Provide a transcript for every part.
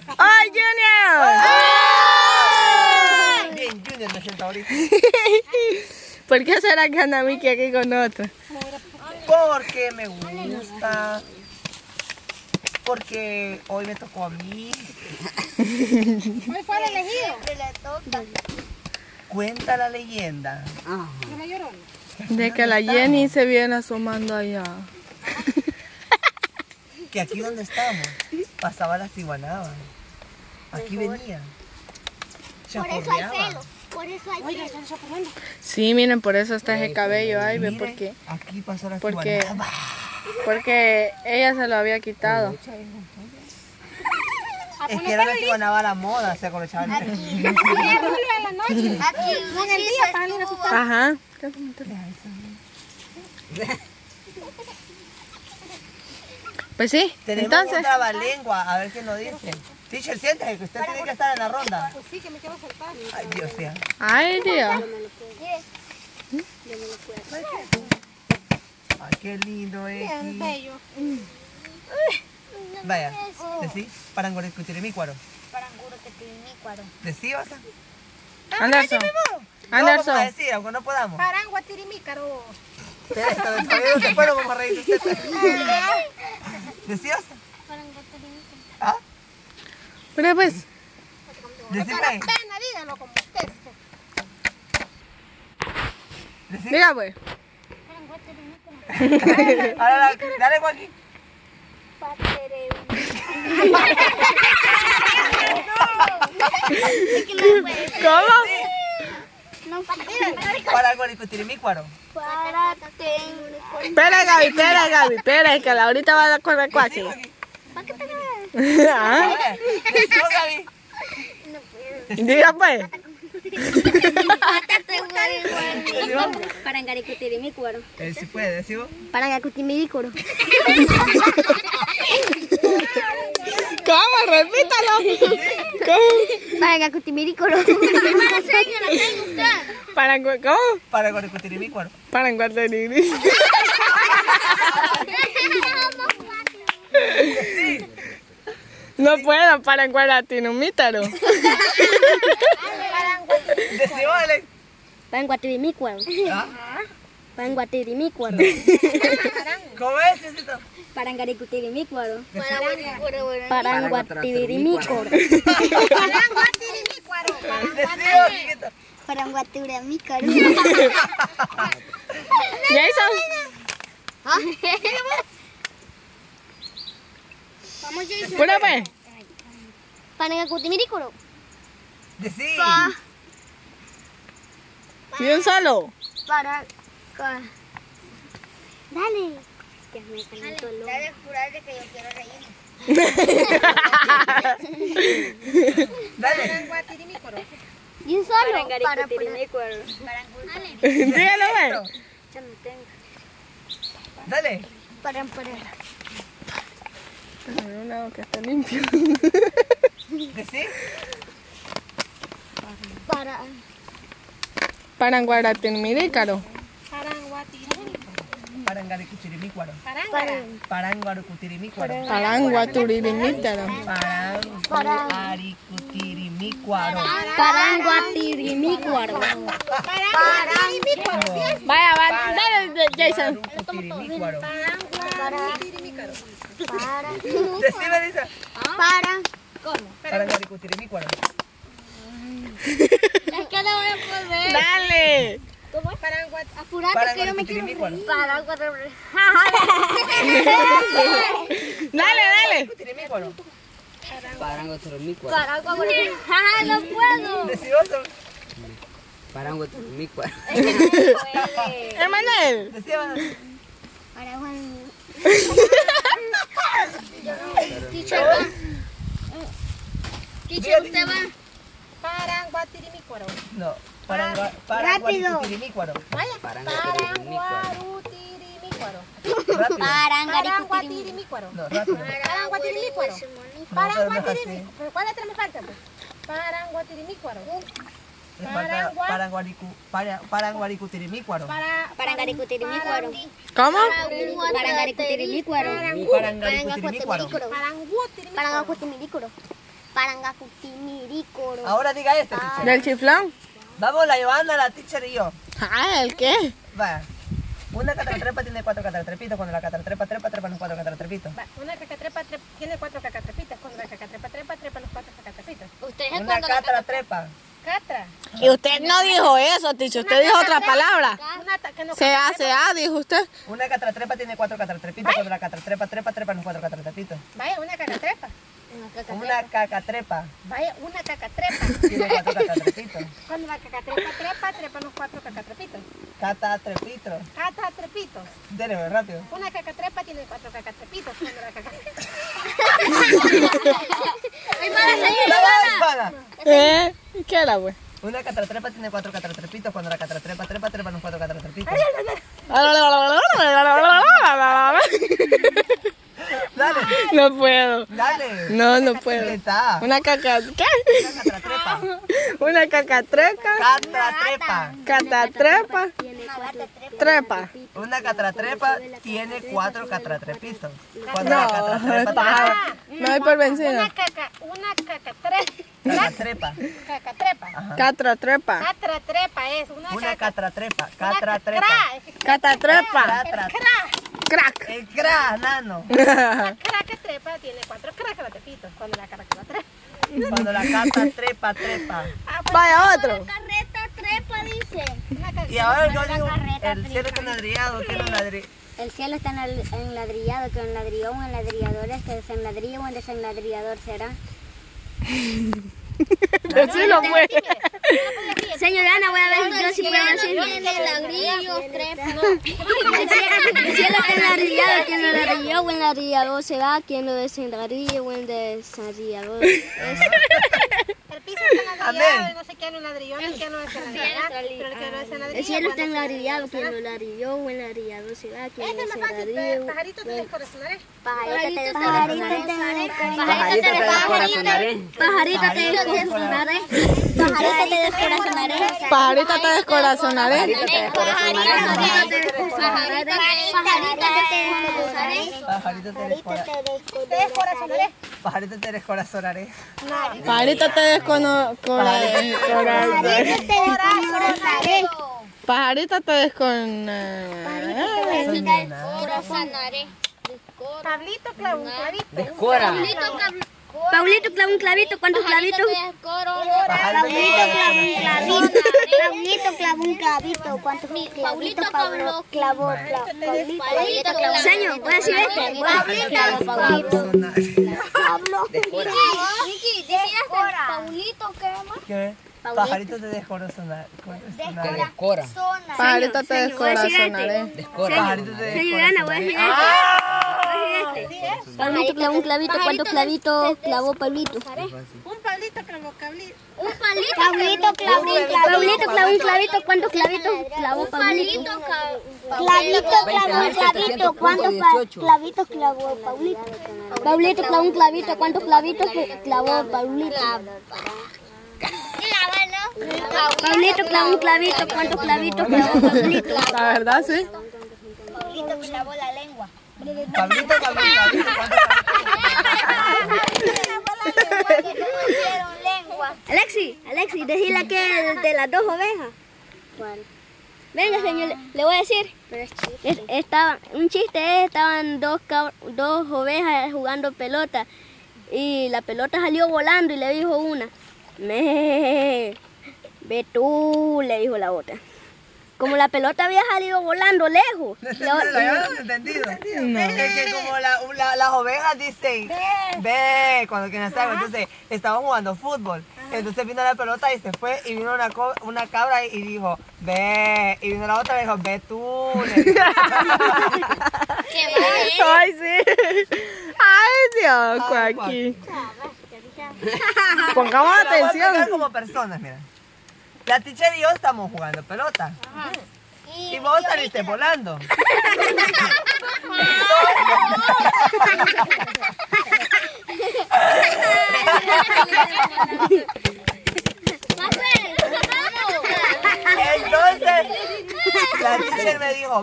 ¡Ay, Junior! ¡Ay! Bien, Junior me siento ahorita. ¿Por qué será que anda Miki aquí con nosotros? Porque me gusta. Porque hoy me tocó a mí. Hoy fue el elegido. Le toca. Cuenta la leyenda. ¿No me lloró? De que la Jenny se viene asomando allá. Que aquí donde estamos pasaba la ciguanaba. Aquí venía. Por eso hay Chaporreaba. pelo. Por eso hay Oiga, pelo. están chaparrando. Sí, miren, por eso está ese cabello. Ay, ve, Mire, ¿por qué? aquí pasó la Porque- ciguanaba. Porque ella se lo había quitado. Es que era la ciguanaba a la moda, se acolechaba el pelo. Julio en la noche. Aquí No en el día para venir a asustar. Ajá. Pues sí, Tenemos entonces. un trabalengua, a ver qué nos dice. Teacher, siéntese, que usted tiene que estar en la ronda. Pues sí, que me quiero soltar. Ay, Dios mío. Ay, Dios. Ay, qué lindo es. Bien bello. Vaya, decí, Parangoriscutirimicuaro. Paranguro que tiene mi cuadro. Decí, vas a. Anderson. No vamos a Anderson. decir, aunque no podamos. Parangua tirimícaro. Espera, todavía no se puede, vamos a reír de usted. Decí, vas a. Parango que tiene mi cuadro. ¿Ah? Pero pues. Decí, Para pues. pena, díganlo como usted. Decí. Diga, pues. Parango que tiene mi cuadro. Ahora, dale, Joaquín. Es que no puede. ¿Cómo? No puede. Parangoriscutirimicuaro. Para ten. Espera, Gaby, espera, Gaby. Espera, que la ahorita va a correr cuachi. ¿Para qué te Ah, Decí, Gaby. diga, pues. Parangaricutirimícuaro. Si puede, decí vos. Parangacutimidícuaro. ¿Cómo? Repítalo. ¿Cómo? Parangacutimidícuaro. ¿Cómo? Parangoriscutirimicuaro. Para en Guarderini. No puedo, para en Guaratinumítaro. Decí, vos, Alex. Paranguatirimícuaro. ¿Ah? Paranguatirimícuaro. ¿Cómo es, Cecito? Parangaricutirimícuaro. Paranguatirimícuaro. Paranguatirimícuaro. Decí vos, chiquito. Paranguatirimícuaro. Jason. Vamos, Jason. Pura pues. Parangacutimidícuaro. Decí. Y un solo. Dale. Que me calentó el ojo. Dale, jurarle que yo quiero reír. Dale. Paranguatirimícuaro. Y un solo. Parangaricutirimícuaro. Dígalo, pues. Ya no tengo. Dale. Para. Un lado que está limpio. Decí. Para en Guaratinumícaro. Paranguatirimícuaro. Parangaricutirimícuaro. Parangara. Paranguaricutirimícuaro. Paranguaturimítaro. Paranguaricutirimícuaro. Paranguatirimícuaro. Paranguatirimícuaro. Vaya, va, dale, Jason. Paranguaricutirimícuaro. Paranguatirimícuaro. Decí, Melissa. Paranguaricutirimícuaro. Es que no voy a poder. Dale. ¿Cómo es? Paranguat. Apurate que yo me quiero Paranguaricutirimícuaro. reír. Dale. Tirimícuaro. Parangotoromícuaro. No puedo. Decí vos. Parangotoromícuaro. Emanuel. Decí vos. Teacher, usted va. Paranguatirimícuaro. No. Paranguaricutirimícuaro. Vaya. Paranguarutirimícuaro. Rápido. Paranguatirimícuaro. No, rápido. Paranguatirimícuaro. Paranguatirimícuaro. ¿Cuál letra me falta? Paranguatirimícuaro. Le falta Paranguaricutirimícuaro. Parangaricutirimícuaro. ¿Cómo? Parangaricutirimícuaro. Paranguaricutirimícuaro. Paranguatirimícuaro. Parangacutimidícuaro. Parangacutimirico. Ahora diga este, teacher. ¿Del chiflón? Vamos, la Giovanna, la teacher y yo. Ah, ¿el qué? Vaya. Una catatrepa tiene 4 catatrepitos. Cuando la catatrepa trepan los 4 catatrepitos. Va, una cacatrepa tiene 4 cacatrepitas. Cuando la cacatrepa trepa los 4 cacatrepitas. Una catatrepa. Catra. Y usted no dijo eso, Ticho. Usted dijo otra palabra. Una que no C-A, dijo usted. Una catatrepa tiene 4 catatrepitos. Cuando la catatrepa trepan los 4 catatrepitos. Vaya, una cacatrepa. Una cacatrepa Vaya, una cacatrepa. tiene 4 catatrepitos. Cuando la cacatrepa trepan los 4 cacatrepitos. Catatrepitos. Catatrepitos. Dele, muy rápido. Una cacatrepa tiene 4 cacatrepitos. Cuando la cacatrepa... ¿Qué era, güey? Una catatrepa tiene 4 catatrepitos. Cuando la catatrepa trepan los 4 catatrepitos. Dale, No puedo. dale. No puedo. Está. Una caca... ¿Qué? Una catatrepa. Una cacatreca. Catatrepa. Catatrepa. Trepa. Una catatrepa tiene 4 catatrepitos. Cuando la No, catatrepa está. No hay por vencida. Una cacatrepa. catatrepa. Cacatrepa. Catratrepa. Catratrepa es Una catatrepa. Una Catatrepa. Catatrepa. Crack. El cra, nano. Cracatrepa tiene 4 cracatrepitos. Cuando la caracatrepa. Cuando la catatrepa trepa. Vaya otro. Carreta trepa, dice. Y ahora yo digo, el cielo está enladrillado, ¿qué no ladrillado? El cielo está enladrillado, que enladrilló un enladrillador es que desenladrilla un desenladrillador será. Decilo, pues. Señor Ana, voy a ver yo si puedo decir. El cielo está enladrillado, quien lo enladrilló o enladrillador será, quien lo desenladrilla o el desenladrillador. El piso está enladrillado Amén. y no sé quién lo enladrilló ni quién lo desenladrilló. Pero el que lo desenladrilló. El cielo está cuando enladrillado, se- quien lo enladrilló o enladrillador será, quien Ese lo es más fácil, desenladrilló. pajarito te descorazonaré. Pajarito te descorazonaré. Pajarito te descorazonaré. Pajarito te descorazonaré. Pajarita te descorazonaré. Pajarito te descorazonaré. Te descorazonaré. Pajarito te descorazonaré. Pajarita te descorazonaré. Pajarita te descorazonaré. Pablito clavo un clavito. Descora. Paulito clava un clavito, ¿cuántos clavitos? Pajarito Paulito clavó un clavito, ¿cuántos clavitos Pablo clavó? Señor, voy a decir este. ¿Qué? Pajarito te descorazonaré. Pajarita te descorazonaré. Pajarito te Señor Ana, voy a decir este. Pablito clavó un clavito, ¿cuántos clavitos clavó Pablito? Un Pablito clavó cablito. Pablito clavó un clavito, ¿cuántos clavitos clavó Pablito? Clavito clavó un clavito, ¿cuántos clavitos clavó Pablito? Pablito clavó un clavito, ¿cuántos clavitos clavó Pablito? Pablito clavó un clavito, ¿cuántos clavitos clavó Pablito? La verdad, sí. Pablito clavó la lengua. Pablito clavó un clavito. Alexi, decíle que de las 2 ovejas. ¿Cuál? Venga, señor, le voy a decir. Un chiste, estaban dos ovejas jugando pelota y la pelota salió volando y le dijo una, ve tú, le dijo la otra. Como la pelota había salido volando lejos. No habíamos entendido. Es que como las ovejas dicen, ve, cuando quieren hacer algo. Entonces, estaban jugando fútbol. Entonces vino la pelota y se fue. Y vino una cabra y dijo, ve. Y vino la otra y dijo, ve tú. Ay, sí. Ay, Dios, Joaquín. Pongamos Pero voy a explicar atención. como personas, mira. La teacher y yo estamos jugando pelota. Y vos saliste volando. Entonces, la teacher me dijo,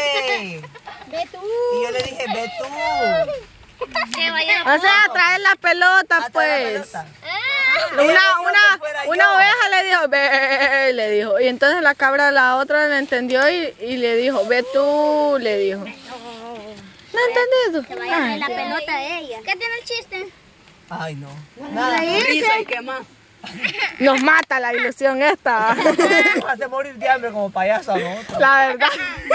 ve. Ve tú. Y yo le dije, ve tú. O sea, traer la pelota. pelota, Hasta la pues. pelota. Una oveja le dijo, ve, le dijo. Y entonces la cabra, la otra, le entendió y le dijo, ve tú, le dijo. ¿No entendés? Que vaya a ver la pelota de ella. ¿Qué tiene el chiste? Ay, no. Nada. Risa y qué más. Nos mata la ilusión esta. Nos hace morir de hambre como payaso a nosotros. La verdad.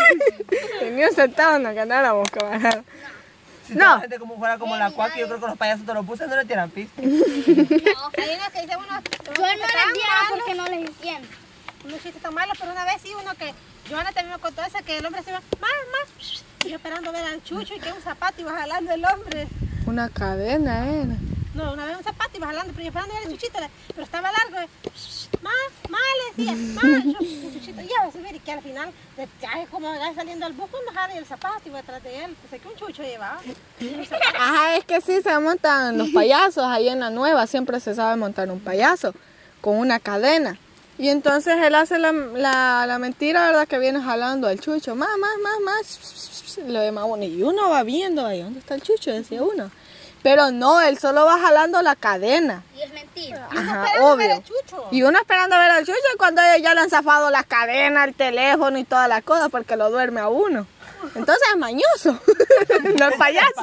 Ni un centavo nos ganáramos, camarada. Si No. toda la gente como fuera como la cuaca, yo creo que los payasos te lo puse no le tiran pista. Hay unos que dicen unos Yo no les entiendo porque no les entiendo. unos chistes tan malos, pero una vez sí uno que Joana también me contó ese que el hombre se iba, más, y yo esperando ver al chucho y que un zapato iba jalando el hombre. Una cadena era. No, una vez un zapato iba jalando, pero yo esperando ver el chuchito, pero estaba largo. Más, le decía, más, el chuchito ya va a subir y que al final, ya es como va saliendo al bus cuando jala el zapato y va atrás de él. Pues es que un chucho llevaba. Ajá, es que sí se montan los payasos. Ahí en la nueva siempre se sabe montar un payaso con una cadena. Y entonces él hace la mentira, ¿verdad? Que viene jalando al chucho. Más. Lo demás, bueno, y uno va viendo ahí, ¿dónde está el chucho? Decía uno. Pero no, él solo va jalando la cadena. Y es mentira. Ajá, esperando ver obvio. al chucho. Y uno esperando a ver al chucho cuando ellos ya le han zafado la cadena, el teléfono y todas las cosas porque lo duerme a uno. Entonces es mañoso, no es payaso.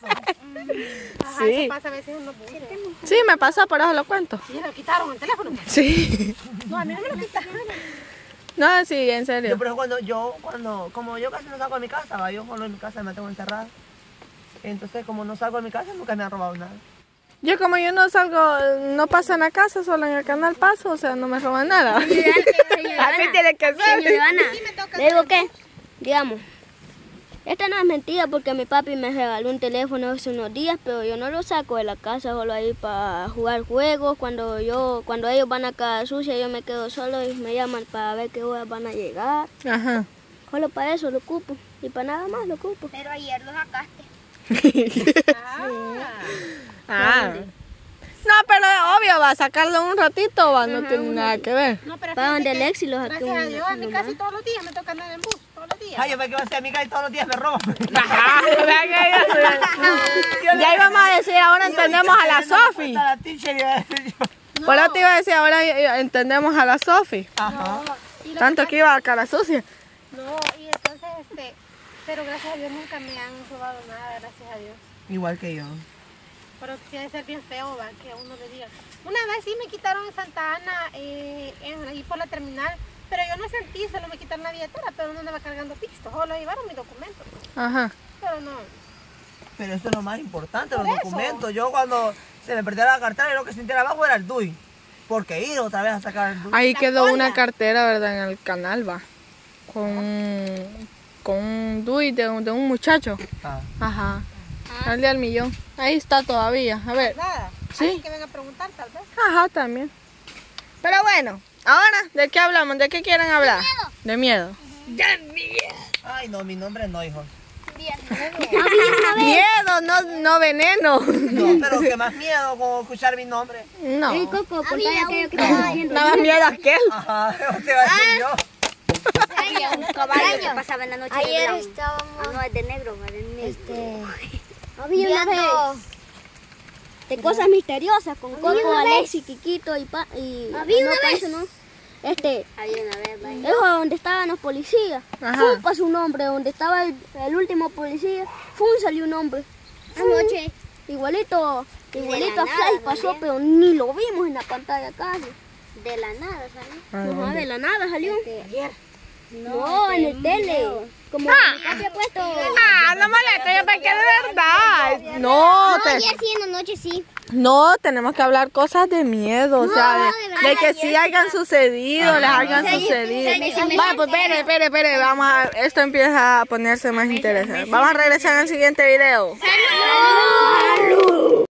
Ajá, Sí. eso pasa a veces uno burro. Sí, me pasó, por eso lo cuento. Y le quitaron el teléfono. Sí. No, a mí no me lo quitaron. No, sí, en Yo, serio. por ejemplo, como yo casi no salgo de mi casa, ¿va? Yo solo en mi casa me tengo encerrada. Entonces, como no salgo de mi casa, nunca me han robado nada. Yo como yo no salgo, no paso en la casa, solo en el canal paso, o sea, no me roban nada. Así tiene que ser. Señora Ivana, le digo que, digamos, esta no es mentira porque mi papi me regaló un teléfono hace unos días, pero yo no lo saco de la casa, solo ahí para jugar juegos. Cuando ellos van a casa sucia, yo me quedo solo y me llaman para ver qué horas van a llegar. Ajá. Solo para eso lo ocupo y para nada más lo ocupo. Pero ayer lo sacaste. Ah. No, pero es obvio, va a sacarlo un ratito, va, no tiene nada que ver. No, pero Para fíjate donde que, Lexi los saqué gracias a Dios, a mí nomás. casi todos los días me toca andar en bus, todos los días. Ay, yo me quedo así amiga y todos los días me roban. Ajá, ya íbamos a decir, ahora entendemos a la Sofi. A la teacher iba a decir yo. Por eso te iba a decir, ahora entendemos a la Sofi. Ajá. Y lo Tanto que iba a cara sucia. No, y entonces, pero gracias a Dios nunca me han robado nada, gracias a Dios. Igual que yo. Pero sí debe ser bien feo, ¿va? Que uno le diga. Una vez sí me quitaron en Santa Ana, ahí por la terminal, pero yo no sentí, solo me quitaron la billetera, pero no andaba cargando pisto, solo llevaron mis documentos. Ajá. Pero no. Pero eso es lo más importante, los Por eso. documentos. Yo cuando se me perdió la cartera, yo lo que sintiera abajo era el DUI. Porque ir otra vez a sacar el DUI. Ahí La quedó cola. una cartera, ¿verdad? En el canal, va. Con un DUI de un muchacho. Ah. Ajá. Al de al millón. Ahí está todavía. A ver. Nada. Sí. Alguien que venga a preguntar, tal vez. Ajá, también. Pero bueno, ahora, ¿de qué hablamos? ¿De qué quieren hablar? De miedo. Ay, no, mi nombre no, hijo. Miedo, no veneno. No, pero que más miedo con escuchar mi nombre. No. Ey, Coco, contale aquello que estaba diciendo. Nada más miedo a aquel. Ajá, te iba a decir yo. Un caballo que pasaba en la noche. Ayer de blanco. estábamos No, es de negro, es de negro. Había una viendo. vez de cosas misteriosas con Coco, Alexi, Kikito y Había no, una vez. Pancho, ¿no? Había una vez, vaya. Es donde estaban los policías. Ajá. Fum pasó un hombre, donde estaba el último policía. Fum salió un hombre. Anoche. Igualito a nada, Flash pasó, también. pero ni lo vimos en la pantalla casi. De la nada, ¿sabes? No, de la nada salió. Ayer. No, en el tele. Como mi papi ha puesto. Ah, no molesta, yo pensé que de verdad. No, Ayer sí, en la noche sí. no, tenemos que hablar cosas de miedo, o sea, de verdad, de que sí hayan sucedido, les hayan sucedido. Vale, pues espere, vamos a, esto empieza a ponerse más interesante. Vamos a regresar al siguiente video. ¡Salud!